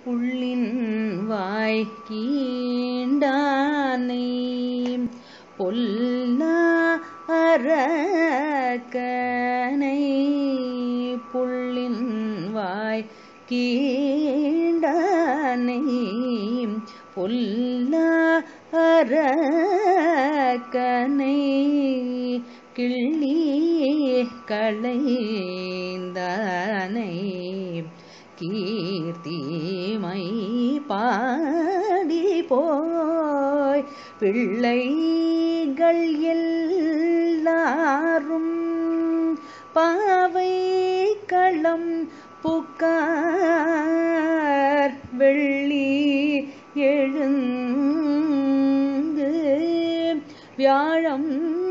புள்ளின் வாய் கீண்டானை பொல்லா அரக்கனை புள்ளின் வாய் கீண்டானை பொல்லா அரக்கனை கிள்ளி களைந்தானை கீர்த்திமை பாடி போய் பிள்ளைகள் எல்லாரும் பாவாய் கலம்புக்கார் வெள்ளி எழுந்து வியாழம்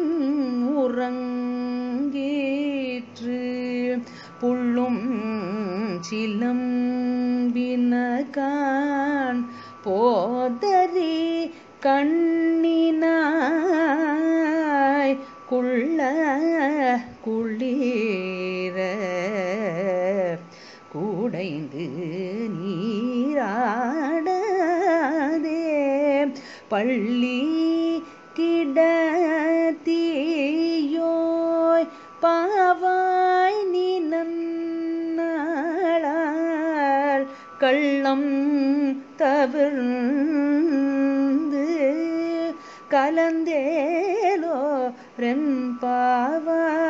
உறங்கிற்று புள்ளும் சிலம்பின கான் போதரி கண்ணினாய் குளிர குடைந்து நீராடாதே பள்ளி கிடத்தியோ பாவாய் நினன்னாளால் கள்ளம் தவிர்ந்து கலந்தேலோ ரெம்பாவாய்.